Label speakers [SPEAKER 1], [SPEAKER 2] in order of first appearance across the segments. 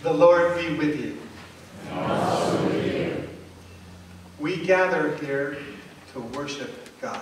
[SPEAKER 1] The Lord be with you.
[SPEAKER 2] And also with you.
[SPEAKER 1] We gather here to worship God.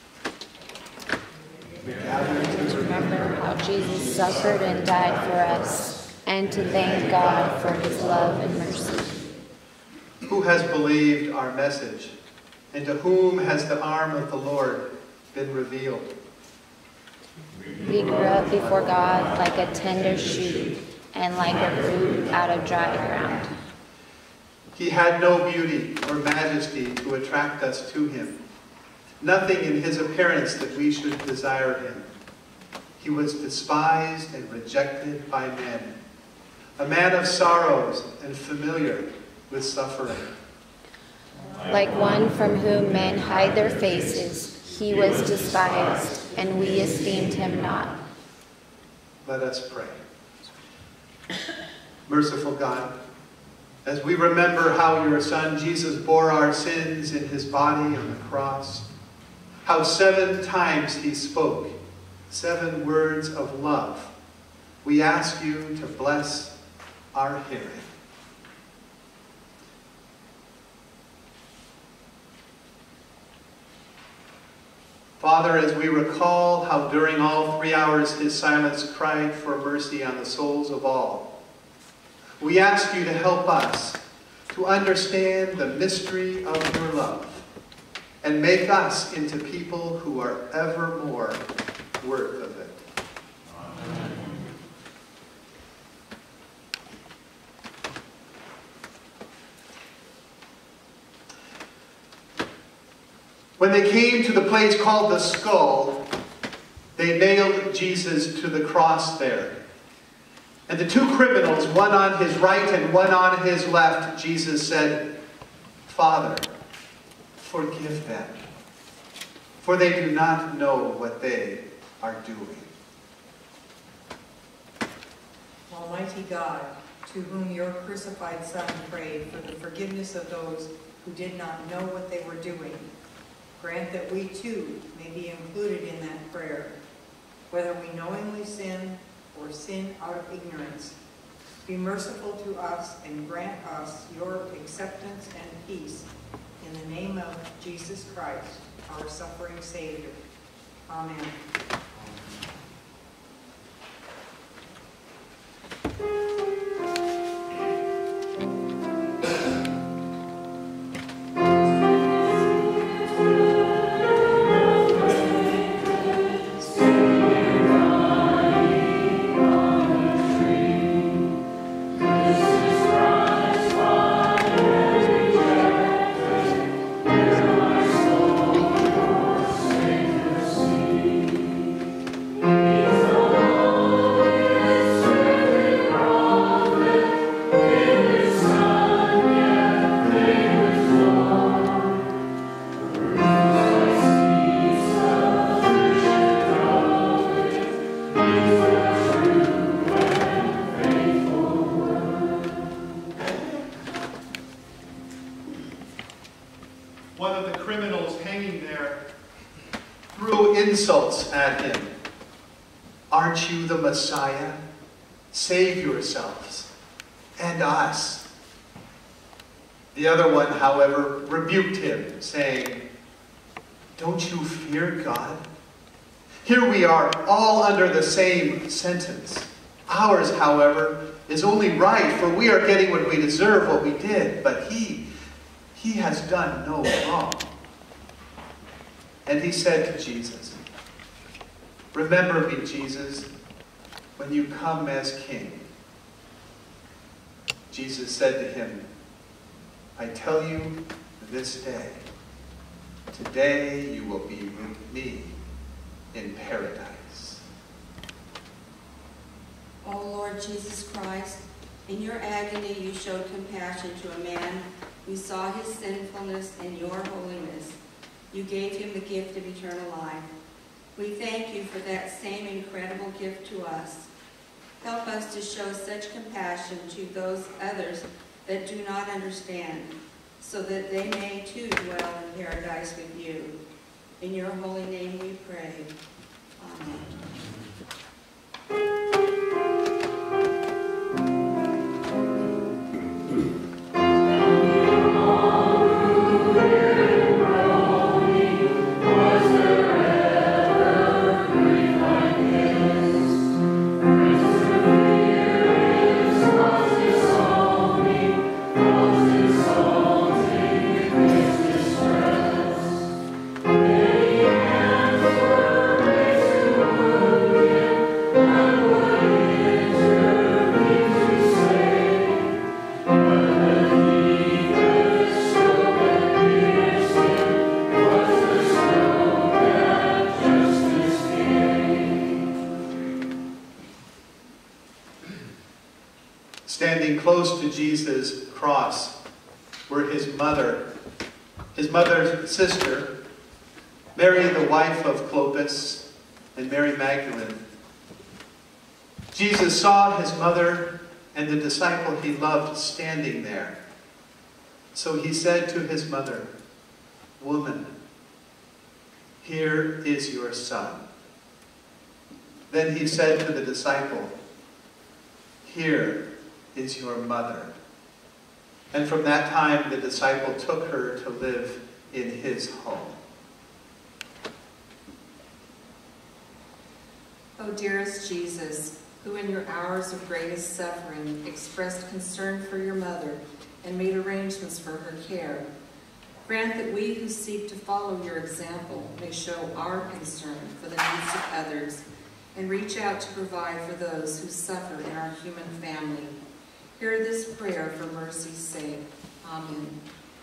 [SPEAKER 1] We gather to
[SPEAKER 3] remember how Jesus suffered and died for us, and to thank God for his love and mercy.
[SPEAKER 1] Who has believed our message, and to whom has the arm of the Lord been revealed?
[SPEAKER 3] We grew up before God like a tender shoot, and like a root out of dry ground.
[SPEAKER 1] He had no beauty or majesty to attract us to him, nothing in his appearance that we should desire him. He was despised and rejected by men, a man of sorrows and familiar with suffering.
[SPEAKER 3] Like one from whom men hide their faces, he was despised, and we esteemed him not.
[SPEAKER 1] Let us pray. Merciful God, as we remember how your Son Jesus bore our sins in his body on the cross, how 7 times he spoke 7 words of love, we ask you to bless our hearing. Father, as we recall how during all 3 hours his silence cried for mercy on the souls of all, we ask you to help us to understand the mystery of your love and make us into people who are ever more worth of it. Amen. When they came to the place called the Skull, they nailed Jesus to the cross there. And the 2 criminals, one on his right and one on his left, Jesus said, "Father, forgive them, for they do not know what they are doing."
[SPEAKER 4] Almighty God, to whom your crucified Son prayed for the forgiveness of those who did not know what they were doing, grant that we too may be included in that prayer, whether we knowingly sin or sin out of ignorance. Be merciful to us and grant us your acceptance and peace. In the name of Jesus Christ, our suffering Savior. Amen.
[SPEAKER 1] One of the criminals hanging there threw insults at him. "Aren't you the Messiah? Save yourselves and us." The other one, however, rebuked him, saying, "Don't you fear God? Here we are, all under the same sentence. Ours, however, is only right, for we are getting what we deserve, what we did, but he has done no wrong." And he said to Jesus, "Remember me, Jesus, when you come as King." Jesus said to him, "I tell you this day, today you will be with me in paradise."
[SPEAKER 5] O Lord Jesus Christ, in your agony you showed compassion to a man who saw his sinfulness and your holiness. You gave him the gift of eternal life. We thank you for that same incredible gift to us. Help us to show such compassion to those others that do not understand, so that they may too dwell in paradise with you. In your holy name we pray. Amen.
[SPEAKER 1] Jesus' cross were his mother's sister, Mary, the wife of Clopas, and Mary Magdalene. Jesus saw his mother and the disciple he loved standing there. So he said to his mother, "Woman, here is your son." Then he said to the disciple, "Here is your mother." And from that time the disciple took her to live in his home.
[SPEAKER 5] O dearest Jesus, who in your hours of greatest suffering expressed concern for your mother and made arrangements for her care, grant that we who seek to follow your example may show our concern for the needs of others and reach out to provide for those who suffer in our human family. Hear this prayer for mercy's sake. Amen.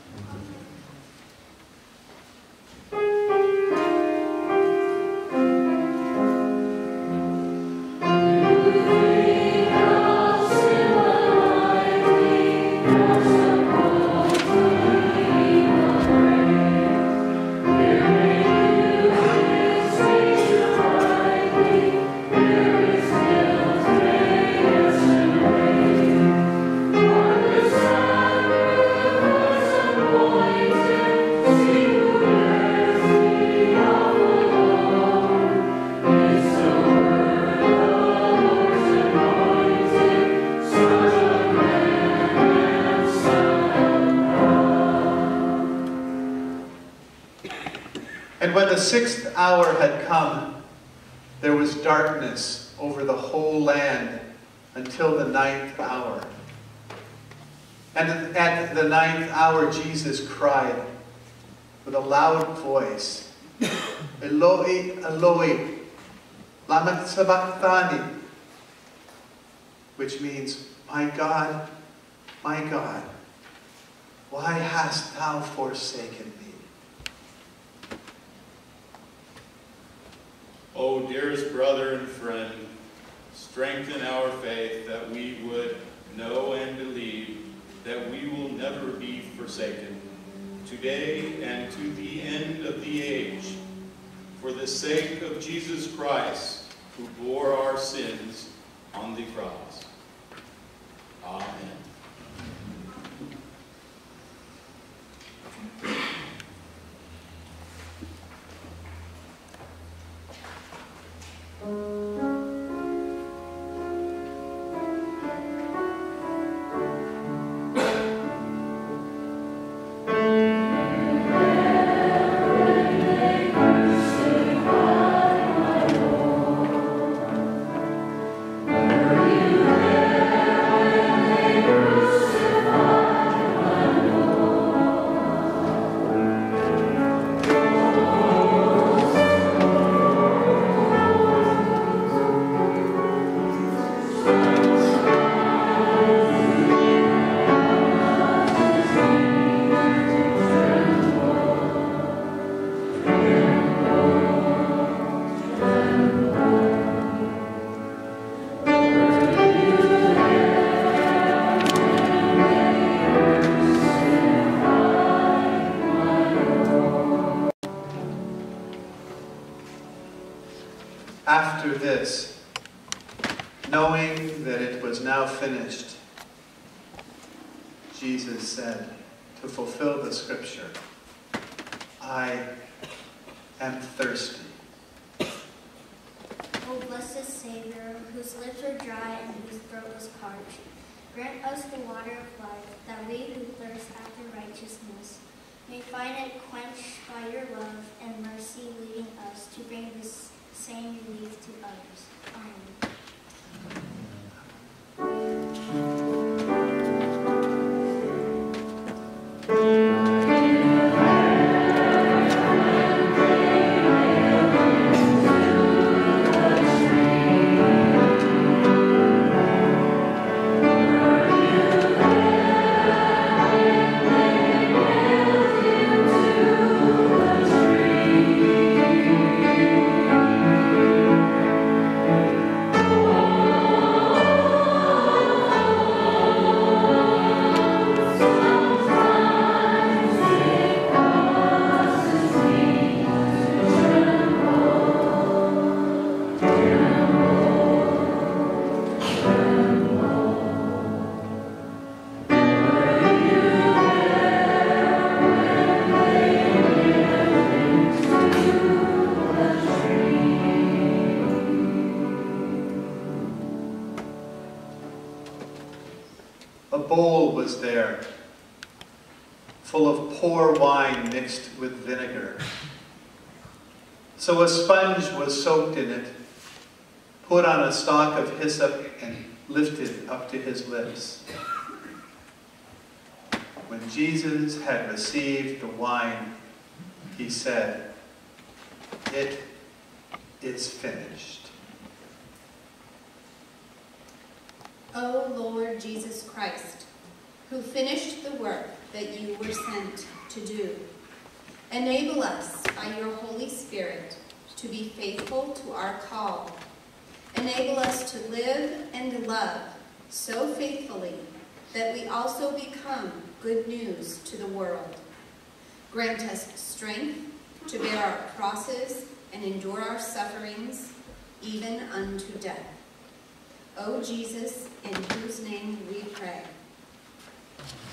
[SPEAKER 1] And when the 6th hour had come, there was darkness over the whole land until the 9th hour. And at the 9th hour, Jesus cried with a loud voice, "Eloi, Eloi, lama sabachthani," which means, my God, why hast thou forsaken me?"
[SPEAKER 2] O dearest brother and friend, strengthen our faith that we would know and believe that we will never be forsaken, today and to the end of the age, for the sake of Jesus Christ, who bore our sins on the cross. Amen.
[SPEAKER 1] After this, knowing that it was now finished, Jesus said, to fulfill the scripture, "I am thirsty."
[SPEAKER 6] O blessed Savior, whose lips were dry and whose throat was parched, grant us the water of life, that we who thirst after righteousness may find it quenched by your love and mercy, leading us to bring this same relief to others. Amen.
[SPEAKER 7] Oh
[SPEAKER 1] full of poor wine mixed with vinegar. So a sponge was soaked in it, put on a stalk of hyssop, and lifted up to his lips. When Jesus had received the wine, he said, "It is finished."
[SPEAKER 7] O Lord Jesus Christ, who finished the work that you were sent to do, enable us by your Holy Spirit to be faithful to our call. Enable us to live and love so faithfully that we also become good news to the world. Grant us strength to bear our crosses and endure our sufferings, even unto death. O Jesus, in whose name we pray.